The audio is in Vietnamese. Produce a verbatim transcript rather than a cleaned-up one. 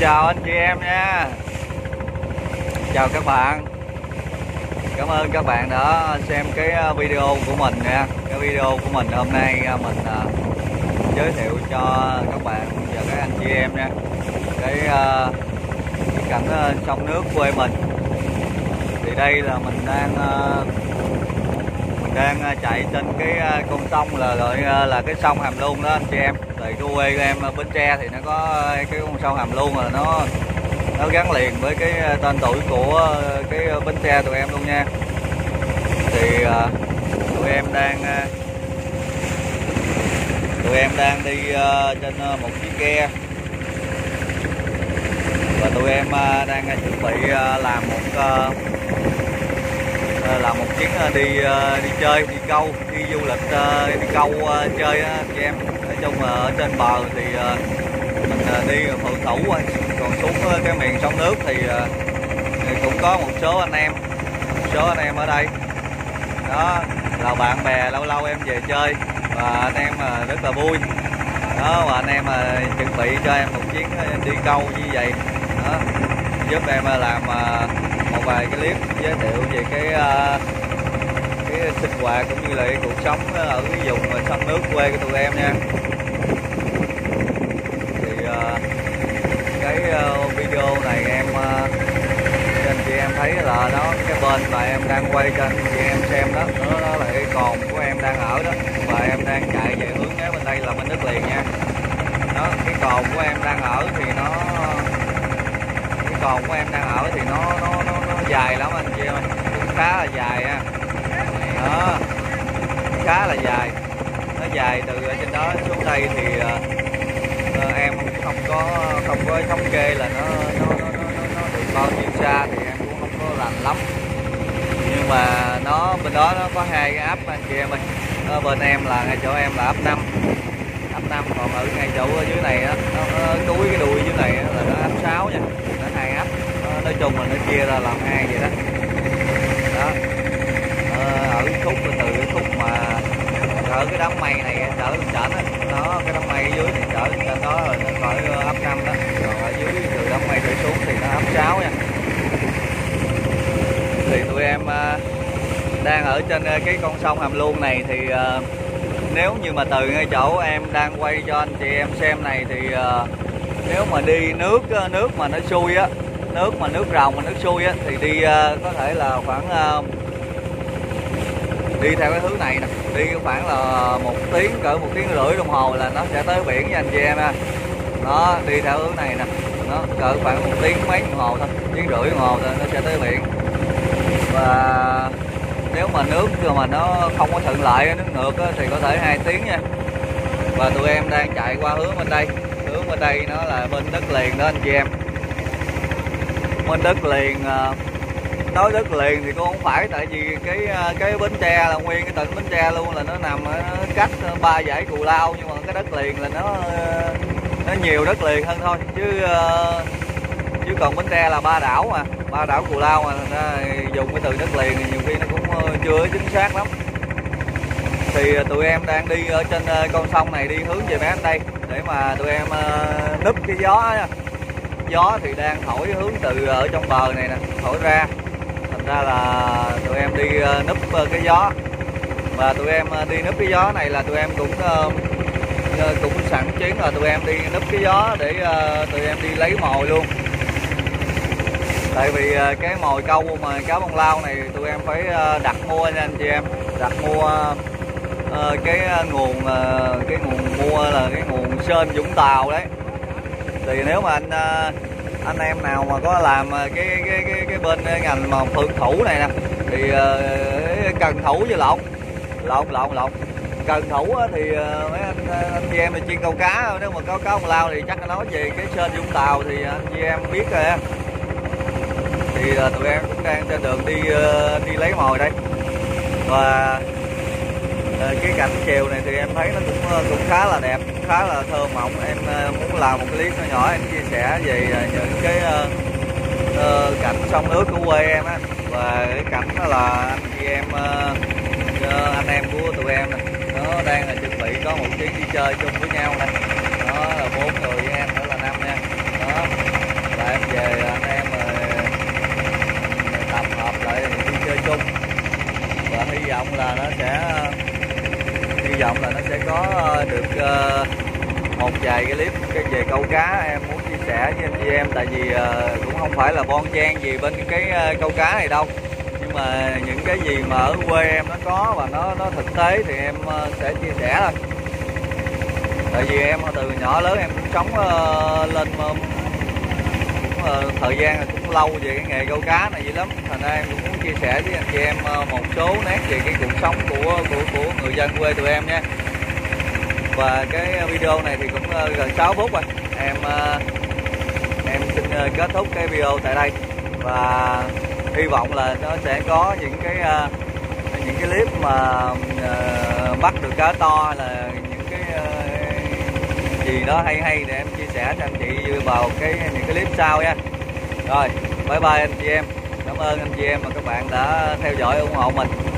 chào anh chị em nha. Chào các bạn. Cảm ơn các bạn đã xem cái video của mình nha. Cái video của mình hôm nay mình uh, giới thiệu cho các bạn và các anh chị em nha cái, uh, cái cảnh uh, sông nước quê mình. Thì đây là mình đang uh, mình đang chạy trên cái uh, con sông là gọi uh, là cái sông Hàm Luông đó anh chị em. Thì cái quê của em Bến Tre thì nó có cái con sông Hàm Luông là nó nó gắn liền với cái tên tuổi của cái Bến Tre tụi em luôn nha. Thì uh, tụi em đang uh, tụi em đang đi uh, trên uh, một chiếc ghe và tụi em uh, đang uh, chuẩn bị uh, làm một uh, uh, làm một chuyến uh, đi uh, đi chơi, đi câu, đi du lịch, uh, đi câu uh, chơi uh, chị em. Nói chung là ở trên bờ thì uh, mình uh, đi phượt thủ, còn xuống uh, cái miền sông nước thì, uh, thì cũng có một số anh em, một số anh em ở đây. Đó là bạn bè lâu lâu em về chơi và anh em rất là vui đó, và anh em chuẩn bị cho em một chuyến đi câu như vậy đó, giúp em làm một vài cái clip giới thiệu về cái cái sinh hoạt cũng như là cái cuộc sống ở cái vùng sông nước quê của tụi em nha. Thì cái video này em anh chị em thấy là nó cái bên mà em đang quay cho anh chị em xem đó, đó, đó là cái cồn của em đang ở đó, và em đang chạy về hướng kế bên đây là bên đất liền nha. Đó, cái cồn của em đang ở thì nó cái cồn của em đang ở thì nó nó nó, nó dài lắm anh chị em, cũng khá là dài nha. Đó, khá là dài, nó dài từ ở trên đó xuống đây thì uh, em không có không có thống kê là nó nó nó nó, nó được bao nhiêu xa thì em cũng không có rành lắm, nhưng mà nó bên đó nó có hai cái ấp anh chị em ơi. Ở bên em là ngay chỗ em là ấp năm, ấp năm, còn ở ngay chỗ ở dưới này đó, nó, nó cuối cái đuôi dưới này đó, là nó ấp sáu nha, nó hai ấp. Nó, nói chung là nó chia ra làm hai vậy đó. Đó, ở khúc từ cái khúc mà ở cái đám mây này trở lên trển á, nó cái đám mây ở dưới thì trở lên trên đó rồi nó gọi ấp năm đó, còn ở dưới từ đám mây trở xuống thì nó ấp sáu nha. Thì tụi em uh, đang ở trên uh, cái con sông Hàm Luông này thì uh, nếu như mà từ ngay chỗ em đang quay cho anh chị em xem này thì uh, nếu mà đi nước uh, nước mà nó xuôi á, nước mà nước ròng mà nước xuôi á thì đi uh, có thể là khoảng uh, đi theo cái hướng này nè, đi khoảng là một tiếng, cỡ một tiếng rưỡi đồng hồ là nó sẽ tới biển nha anh chị em ha. Nó đi theo hướng này nè, nó cỡ khoảng một tiếng mấy đồng hồ thôi, tiếng rưỡi đồng hồ thôi nó sẽ tới biển. Và nếu mà nước mà nó không có thuận lợi, nước ngược á, thì có thể hai tiếng nha. Và tụi em đang chạy qua hướng bên đây, hướng bên đây nó là bên đất liền đó anh chị em. Bên đất liền, nói đất liền thì cũng không phải, tại vì cái cái Bến Tre là nguyên cái tỉnh Bến Tre luôn, là nó nằm cách ba dãy Cù Lao, nhưng mà cái đất liền là nó nó nhiều đất liền hơn thôi, chứ chứ còn Bến Tre là ba đảo mà, ba đảo Cù Lao mà, ra dùng cái từ đất liền thì nhiều khi nó cũng chưa chính xác lắm. Thì tụi em đang đi ở trên con sông này đi hướng về bên đây để mà tụi em núp cái gió nha. Gió thì đang thổi hướng từ ở trong bờ này nè thổi ra, thành ra là tụi em đi núp cái gió. Và tụi em đi núp cái gió này là tụi em cũng cũng sẵn chuyến là tụi em đi núp cái gió để tụi em đi lấy mồi luôn. Tại vì cái mồi câu mà cá bông lau này tụi em phải đặt mua nha anh chị em, đặt mua cái nguồn cái nguồn mua là cái nguồn sên Vũng Tàu đấy. Thì nếu mà anh anh em nào mà có làm cái cái cái cái bên ngành mà phượt thủ này nè thì uh, cần thủ với lộn lộn lộn lộn cần thủ thì uh, mấy anh, anh chị em là chuyên câu cá. Nếu mà có cá bông lau thì chắc nói về cái sên Vũng Tàu thì anh chị em biết rồi á. Thì uh, tụi em cũng đang trên đường đi uh, đi lấy mồi đây. Và uh, cái cảnh chiều này thì em thấy nó cũng cũng khá là đẹp, cũng khá là thơ mộng. Em uh, muốn làm một cái clip nhỏ nhỏ em chia sẻ về uh, những cái uh, uh, cảnh sông nước của quê em á. Và cái cảnh đó là anh chị em uh, uh, anh em của tụi em này, nó đang là chuẩn bị có một chuyến đi chơi chung với nhau nè. Đó là bốn người với em nữa là năm nha. Đó là em về anh em tập hợp lại đi chơi chung, và hy vọng là nó sẽ hy vọng là nó sẽ có được một vài cái clip cái về câu cá em muốn chia sẻ với anh chị em, tại vì cũng không phải là bon chen gì bên cái câu cá này đâu, nhưng mà những cái gì mà ở quê em nó có và nó nó thực tế thì em sẽ chia sẻ thôi. Tại vì em từ nhỏ lớn em cũng sống uh, lên uh, cũng, uh, thời gian cũng lâu về cái nghề câu cá này dữ lắm, thành ra em cũng muốn chia sẻ với anh chị em uh, một số nét về cái cuộc sống của của của người dân quê tụi em nha. Và cái video này thì cũng uh, gần sáu phút rồi, em uh, em xin uh, kết thúc cái video tại đây, và hy vọng là nó sẽ có những cái uh, những cái clip mà uh, bắt được cá to, hay là những cái uh, gì đó hay hay để em chia sẻ cho anh chị vào cái những cái clip sau nha. Rồi, bye bye anh chị em, cảm ơn anh chị em và các bạn đã theo dõi ủng hộ mình.